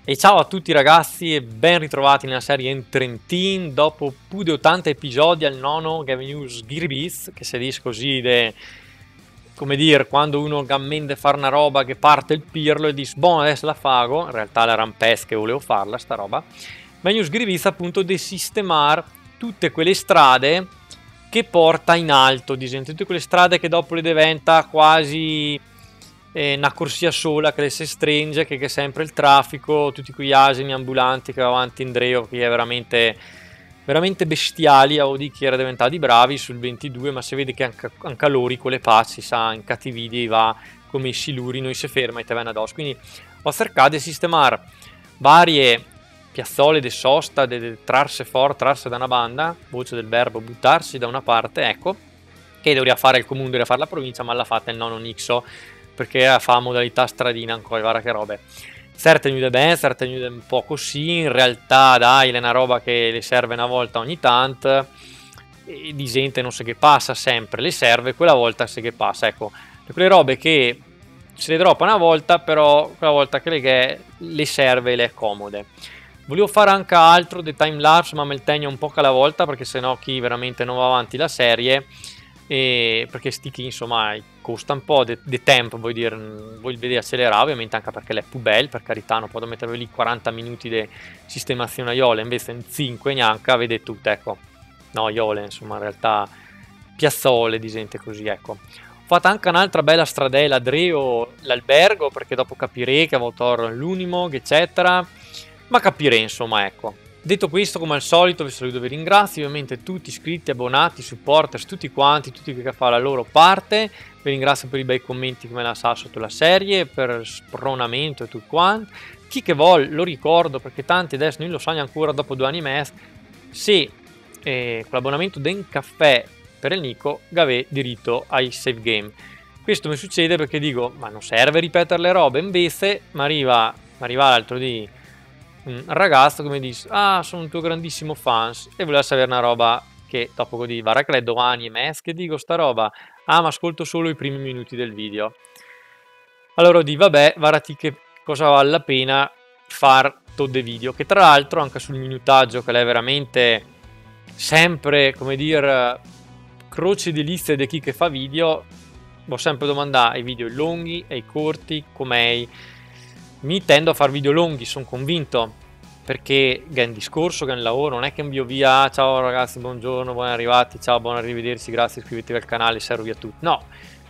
E ciao a tutti ragazzi e ben ritrovati nella serie in Trentin dopo più di 80 episodi al nono Game News Ghiribis, che si dice così, come dire, quando uno gammende fare una roba che parte il pirlo e dice, boh, adesso la fago, in realtà la rampes che volevo farla sta roba. Game News Ghiribis appunto di sistemare tutte quelle strade che porta in alto, tutte quelle strade che dopo le diventa quasi una corsia sola che le si stringe, che è sempre il traffico, tutti quegli asini ambulanti che va avanti in Dreo, che è veramente bestiali. Avevo detto che era diventati bravi sul 22, ma si vede che anche loro con le pazzi sa in cattividie va come i siluri, noi si ferma e te vanno addosso. Quindi ho cercato di sistemare varie piazzole di sosta, di trarse fuori, trarse da una banda, voce del verbo buttarsi da una parte, ecco, che doveva fare il comune, doveva fare la provincia, ma l'ha fatta il nonno Nixo, perché fa modalità stradina ancora, guarda che robe. Certe nude bene, certe nude un po' così, in realtà dai, è una roba che le serve una volta ogni tanto, e di gente non so che passa sempre, le serve, quella volta se che passa, ecco, quelle robe che se le droppa una volta, però quella volta che le serve e le è comode. Volevo fare anche altro di timelapse, ma me il tegno un po' alla volta, perché sennò chi veramente non va avanti la serie, perché sticky insomma costa un po' di tempo, vuoi vedere accelerare, ovviamente anche perché l'è più bella, per carità, non posso mettere lì 40 minuti di sistemazione a Iole, invece in 5 neanche, vedete tutto, ecco, no, Iole, insomma, in realtà piazzole di gente così, ecco. Ho fatto anche un'altra bella stradella, Dreo, l'albergo, perché dopo capirei che avevo torno l'Unimog, eccetera, ma capirei, insomma, ecco. Detto questo, come al solito, vi saluto e vi ringrazio, ovviamente tutti iscritti, abbonati, supporters, tutti quanti, tutti che fanno la loro parte. Vi ringrazio per i bei commenti che me la sa sotto la serie, per spronamento e tutto quanto. Chi che vuole, lo ricordo, perché tanti adesso non lo sanno ancora dopo 2 anni e mezzo, se con l'abbonamento del caffè per il Nico, avete diritto ai save game. Questo mi succede perché dico, ma non serve ripetere le robe, invece mi arriva l'altro di un ragazzo che mi dice, ah, sono un tuo grandissimo fans, e voleva sapere una roba che dopo così, va credo anni e mezzo che dico sta roba, ah, ma ascolto solo i primi minuti del video. Allora di vabbè, varati che cosa vale la pena far dei video, che tra l'altro anche sul minutaggio, che è veramente sempre, come dire, croce di liste di chi che fa video, ho sempre domandato ai video lunghi, ai corti, com'è. Mi tendo a fare video lunghi, sono convinto, perché è un discorso, che è un lavoro, non è che invio via, ciao ragazzi, buongiorno, buon arrivati, ciao, buon arrivederci, grazie, iscrivetevi al canale, servi a tutti. No,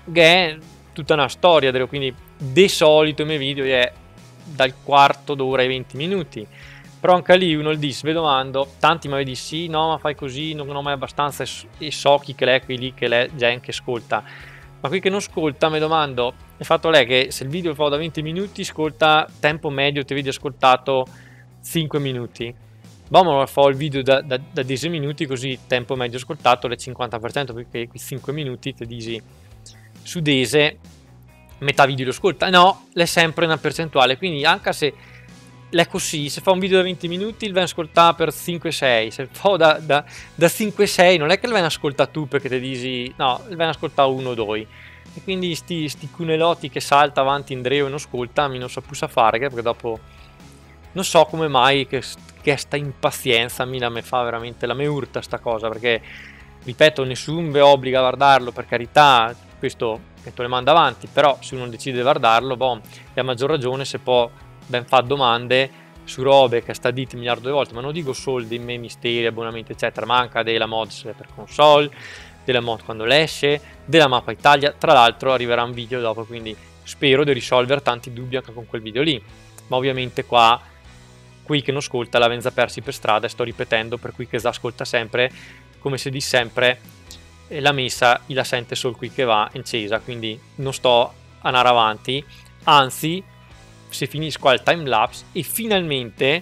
è tutta una storia, quindi di solito i miei video è dal quarto d'ora ai 20 minuti. Però anche lì uno il dice, vi domando, tanti mi dicono sì, no, ma fai così, non ho mai abbastanza, e so chi che l'è, qui lì che l'è, gente che ascolta. Ma qui che non ascolta, mi domando, il fatto è che se il video fa da 20 minuti, ascolta tempo medio, ti vedi ascoltato 5 minuti. Boh, fa il video da 10 minuti, così tempo medio ascoltato è 50%, perché qui 5 minuti ti dici su dese, metà video lo ascolta. No, è sempre una percentuale, quindi anche se è così, se fa un video da 20 minuti, il viene ascoltato per 5-6, se fa da 5-6 non è che il viene ascoltato tu perché ti dici, no, il viene ascoltato 1-2, e quindi sti cunelotti che salta avanti in Dreo e non ascolta, mi non so più sa fare, perché dopo non so come mai che sta impazienza mi fa veramente, la me urta sta cosa, perché ripeto, nessuno vi obbliga a guardarlo, per carità, questo metto le manda avanti, però se uno decide di guardarlo, boh, e a maggior ragione se può ben fa domande su robe che sta dite miliardo di volte, ma non dico soldi, misteri, abbonamenti eccetera, ma anche della mods per console, della mod quando l'esce, della mappa Italia. Tra l'altro arriverà un video dopo, quindi spero di risolvere tanti dubbi anche con quel video lì, ma ovviamente qua qui che non ascolta la venza persi per strada, e sto ripetendo per cui che ascolta sempre, come si dice sempre, la messa la sente solo qui che va incesa, quindi non sto a andare avanti, anzi se finisco qua il timelapse e finalmente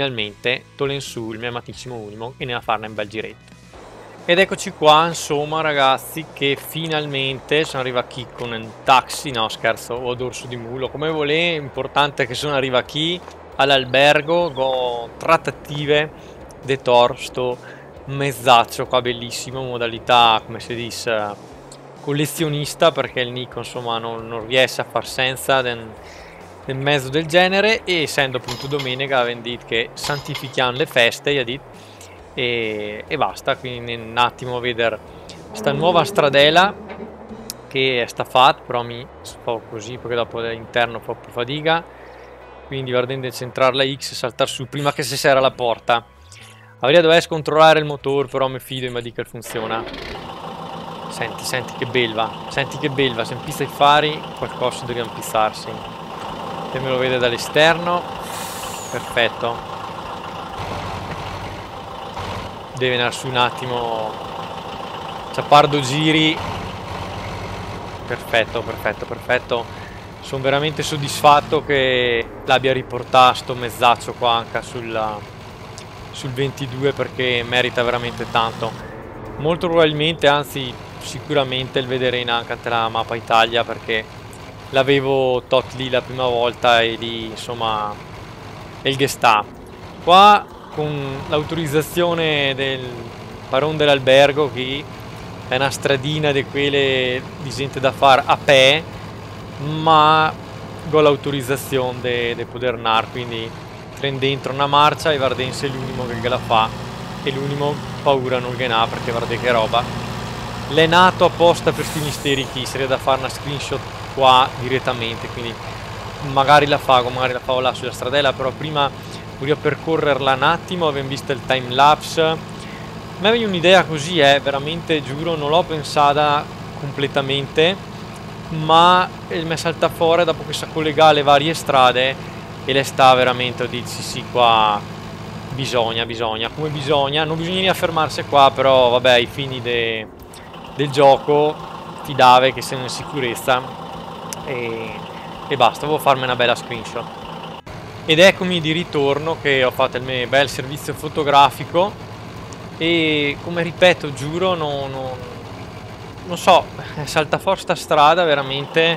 tolen su il mio amatissimo Unimog e ne va a farne un bel giretto. Ed eccoci qua, insomma ragazzi, che finalmente sono arrivato qui con un taxi, no scherzo, o dorso di mulo, come volete, importante che sono arrivato qui all'albergo con trattative de sto mezzaccio qua bellissimo, modalità come si dice collezionista, perché il Nico insomma non riesce a far senza nel mezzo del genere, e essendo appunto domenica avevano detto che santifichiamo le feste, gli ha detto, e basta. Quindi un attimo a vedere sta nuova stradela che sta fatta, però mi fa così perché dopo all'interno fa più fatica, quindi guardando di centrare la X e saltare su prima che si serra la porta. Avrei dovuto controllare il motore, però mi fido e mi dica che funziona. Senti che belva, se impista i fari qualcosa deve impizzarsi. Se me lo vede dall'esterno, perfetto. Deve venire su un attimo, ciappardo giri. Perfetto. Sono veramente soddisfatto che l'abbia riportato sto mezzaccio qua anche sul 22, perché merita veramente tanto. Molto probabilmente, anzi sicuramente, il vedere anche la mappa Italia, perché l'avevo tot lì la prima volta e lì insomma è il che sta. Qua con l'autorizzazione del Baron dell'Albergo, che è una stradina di quelle di gente da fare a pè, ma con l'autorizzazione di poter andare, quindi tren dentro una marcia e Vardense è l'unico che la fa, e l'unico paura non che ha, perché guarda che roba. L'è nato apposta per questi misteri, chi sarebbe da fare una screenshot qua direttamente, quindi magari la fa là sulla stradella, però prima voglio percorrerla un attimo. Abbiamo visto il time lapse. A me viene un'idea così, veramente, giuro, non l'ho pensata completamente, ma mi salta fuori dopo che si collega le varie strade e le sta veramente, dici sì, qua bisogna, come bisogna, non bisogna fermarsi qua, però vabbè, ai fini del gioco fidave che sia in sicurezza, e basta, devo farmi una bella screenshot. Ed eccomi di ritorno che ho fatto il mio bel servizio fotografico, e come ripeto, giuro, non so, salta fuori sta strada, veramente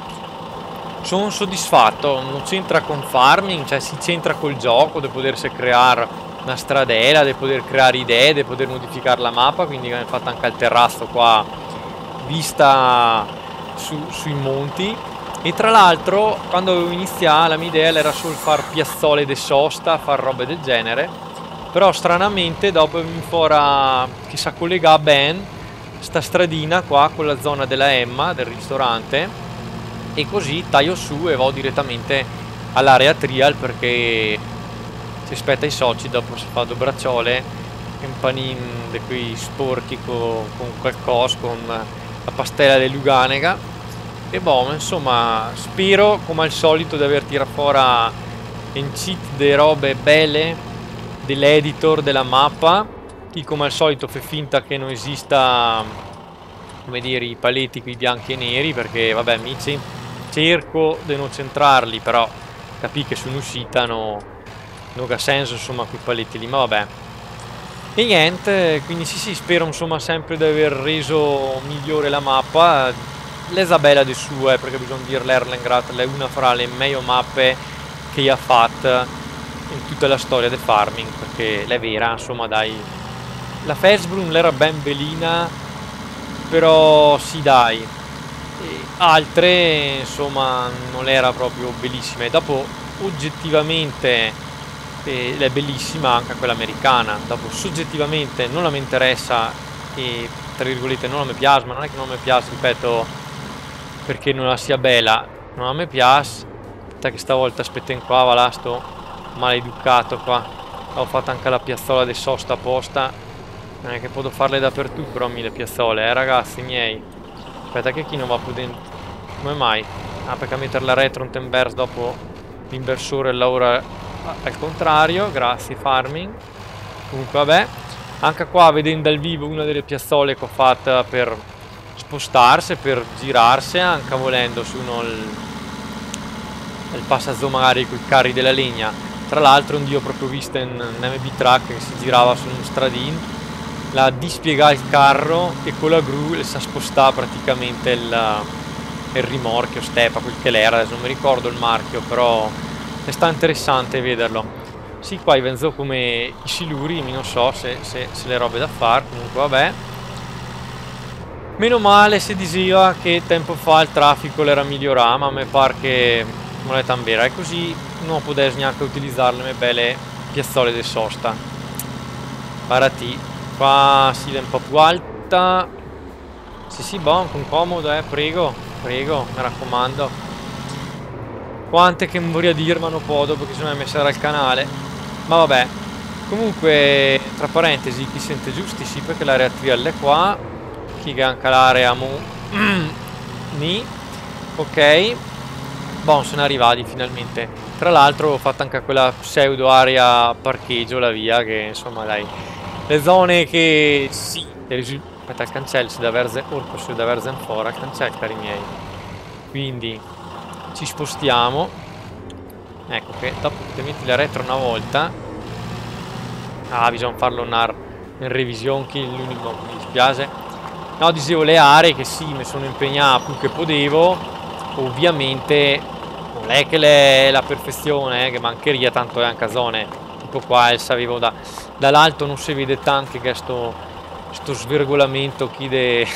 sono soddisfatto. Non c'entra con farming, cioè si c'entra col gioco, di potersi creare una stradella, di poter creare idee, di poter modificare la mappa, quindi abbiamo fatto anche il terrazzo qua, vista sui monti. E tra l'altro, quando avevo iniziato, la mia idea era solo far piazzole de sosta, far robe del genere, però stranamente dopo mi fora che si collega ben sta stradina qua con la zona della Emma, del ristorante, e così taglio su e vado direttamente all'area trial, perché si aspetta i soci, dopo si fa due bracciole e un panin di quei sporchi con qualcosa, con la pastella di Luganega, e boh, insomma, spero come al solito di aver tirato fuori in cheat de robe belle dell'editor della mappa. Chi come al solito fa finta che non esista, come dire, i paletti qui bianchi e neri, perché vabbè, cerco di non centrarli, però capì che sono uscita, non ha senso insomma quei paletti lì, ma vabbè. E niente, quindi sì, spero insomma sempre di aver reso migliore la mappa. L'Isabella di sue, perché bisogna dire l'Erlengrad è una fra le meglio mappe che ha fatto in tutta la storia del farming, perché è vera, insomma, dai. La Felsbrunn l'era ben belina, però sì, dai. E altre insomma non era proprio bellissima, e dopo oggettivamente è bellissima anche quella americana. Dopo soggettivamente non la mi interessa e tra virgolette non mi piace, ma non è che non mi piace, ripeto, perché non la sia bella, non mi piace. Aspetta che stavolta aspettiamo qua, va là sto maleducato qua. Ho fatto anche la piazzola di sosta apposta, non è che posso farle dappertutto, però le piazzole, ragazzi miei. Aspetta che chi non va più dentro, come mai? Ah, perché mettere la retro un tempers dopo l'inversore lavora al contrario, grazie farming. Comunque vabbè, anche qua vedendo dal vivo una delle piazzole che ho fatta per spostarsi, per girarsi, anche volendo su uno il passaggio magari con i carri della legna. Tra l'altro un dio ho proprio visto in MB Truck che si girava su un stradino, la dispiega il carro e con la gru si sposta praticamente il rimorchio, stepa, quel che l'era, adesso non mi ricordo il marchio, però è sta interessante vederlo. Sì, qua venzo come i siluri, non so se le robe da fare, comunque vabbè. Meno male si diceva che tempo fa il traffico l'era migliorato, ma a me pare che moneta ambera, e così non podes neanche utilizzare le belle piazzole di sosta. Parati, qua si è un po' più alta. Sì, buon, con comodo, prego, prego, mi raccomando. Quante che vorrei dire, ma non posso perché se no mi sarà il canale. Ma vabbè, comunque, tra parentesi, chi sente giusti, sì, perché l'area trial è qua. Chi anche l'area mu... ni. Ok. Bon, sono arrivati finalmente. Tra l'altro ho fatto anche quella pseudo area parcheggio, la via, che insomma dai, le zone che sì, aspetta, il cancello si da verze, orco si da verze ancora, il cancello, cari miei. Quindi ci spostiamo. Ecco che dopo ti metti la retro una volta. Ah, bisogna farlo in revisione, che è l'unico che mi dispiace. No, dicevo le aree che sì, mi sono impegnato più che potevo. Ovviamente non è che è la perfezione, che mancheria, tanto è anche zone tipo qua, sapevo dall'alto non si vede tanto che sto svergolamento chi del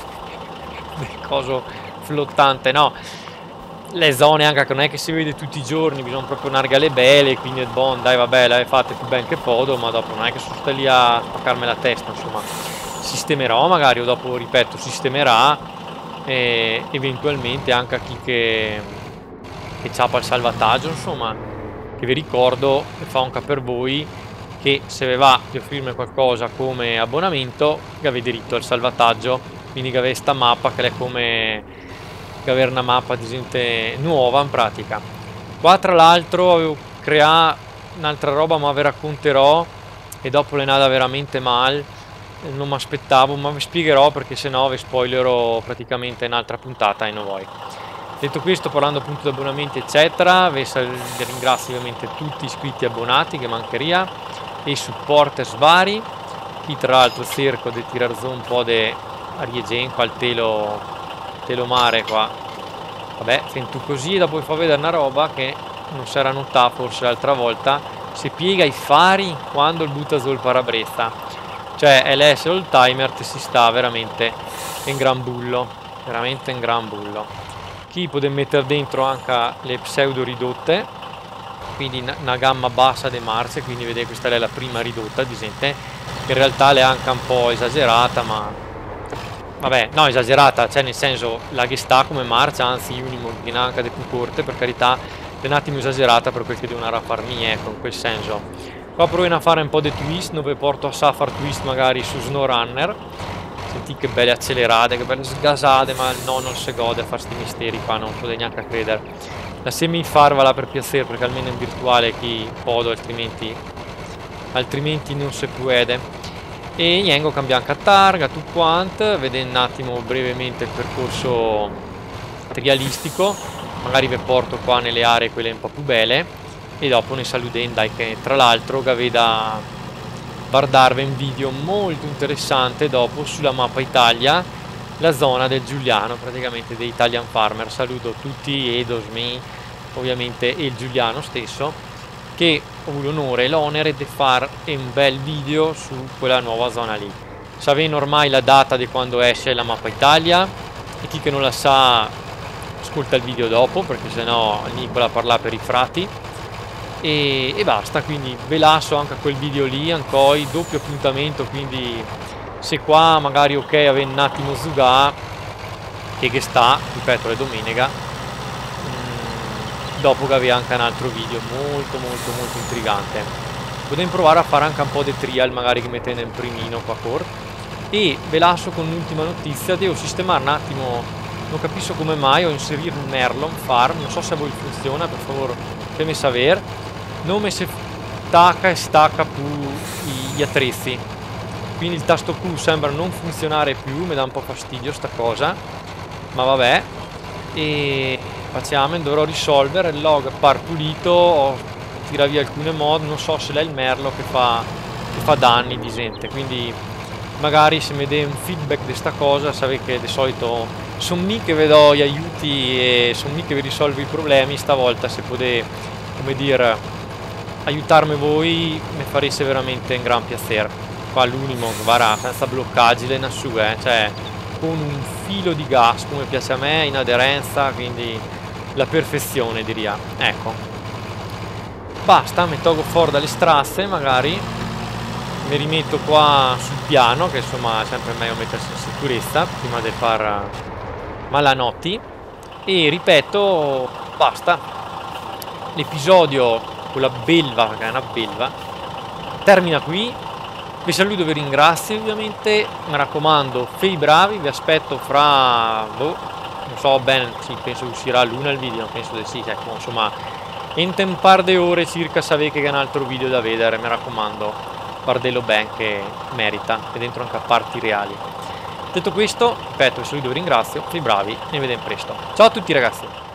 coso flottante, no, le zone anche che non è che si vede tutti i giorni, bisogna proprio nargare belle, quindi è buono, dai vabbè, le fate più ben che podo, ma dopo non è che sono sta lì a spaccarmi la testa, insomma, sistemerò magari, o dopo, ripeto, sistemerà, e eventualmente anche a chi che ciapa il salvataggio, insomma, che vi ricordo e fa anche per voi che se vi va di offrirmi qualcosa come abbonamento che avete diritto al salvataggio, quindi che avete sta mappa che è come che avere una mappa di gente nuova in pratica. Qua tra l'altro avevo creato un'altra roba, ma vi racconterò, e dopo le nada veramente male, non mi aspettavo, ma vi spiegherò perché sennò vi spoilerò praticamente un'altra puntata e non vuoi. Detto questo, parlando appunto di abbonamenti eccetera, vi ringrazio ovviamente tutti iscritti e abbonati, che mancheria, e supporters vari, qui tra l'altro cerco di tirar su un po' di ariegenco al telo mare qua, vabbè, sento così, e dopo vi fa vedere una roba che non si era notata forse l'altra volta, si piega i fari quando il butta sul parabrezza, cioè LS all timer si sta veramente in gran bullo, veramente in gran bullo. Qui potete mettere dentro anche le pseudo ridotte, quindi una gamma bassa di marce, quindi vedete questa è la prima ridotta, di gente, in realtà è anche un po' esagerata, ma vabbè, no, esagerata, cioè nel senso la che sta come marcia, anzi Unimog in anche di più corte, per carità, è un attimo esagerata per quel che devono farmi, ecco, in quel senso. Qua proviamo a fare un po' di twist, dove porto a Safar twist magari su SnowRunner. Senti che belle accelerate, che belle sgasate, ma no, non si gode a fare sti misteri qua, non potete neanche a credere. La semi farvala per piacere, perché almeno in virtuale chi podo, altrimenti non si puede. E niente, cambia anche a targa, tutto quanto, vedete un attimo brevemente il percorso trialistico, magari vi porto qua nelle aree quelle un po' più belle, e dopo ne saludendo, dai, che tra l'altro che avete guardarvi un video molto interessante dopo sulla mappa Italia, la zona del Giuliano, praticamente dei Italian Farmer. Saluto tutti, Edo, Smi, ovviamente, e il Giuliano stesso, che ho l'onore e l'onere di fare un bel video su quella nuova zona lì. Sapete ormai la data di quando esce la mappa Italia, e chi che non la sa ascolta il video dopo, perché sennò Nicola parla per i frati. E basta, quindi ve lascio anche quel video lì, ancora doppio appuntamento, quindi se qua magari ok avete un attimo zuga che sta, ripeto, le domenica, dopo che avete anche un altro video molto intrigante. Potete provare a fare anche un po' di trial, magari che mettete in primino qua core. E ve lascio con l'ultima notizia, devo sistemare un attimo, non capisco come mai ho inserito un Merlon Farm, non so se a voi funziona, per favore fatemi sapere. Non mi si stacca e stacca più gli attrezzi, quindi il tasto Q sembra non funzionare più, mi dà un po' fastidio sta cosa, ma vabbè. E facciamo, dovrò risolvere il log par pulito, tira via alcune mod, non so se è il merlo che fa danni di gente, quindi magari se mi dai un feedback di sta cosa, sapete che di solito sono me che vi do gli aiuti e sono me che vi risolvo i problemi. Stavolta se potete, come dire, aiutarmi voi, mi fareste veramente un gran piacere. Qua l'Unimog va senza bloccaggi le nassue, cioè con un filo di gas come piace a me, in aderenza, quindi la perfezione, diria. Ecco. Basta, mi tolgo fuori dalle strasse, magari. Mi rimetto qua sul piano, che insomma è sempre meglio mettersi in sicurezza prima di far malanotti. E ripeto, basta. L'episodio con la belva, perché è una belva, termina qui. Vi saluto, vi ringrazio ovviamente. Mi raccomando, fei bravi, vi aspetto fra... boh, non so bene, sì, penso che uscirà l'una il video, penso di sì, ecco, insomma, in un par di ore circa sapete che è un altro video da vedere, mi raccomando, guardelo ben che merita, e dentro anche a parti reali. Detto questo, ripeto, vi saluto, vi ringrazio, fei bravi, ne vediamo presto. Ciao a tutti ragazzi!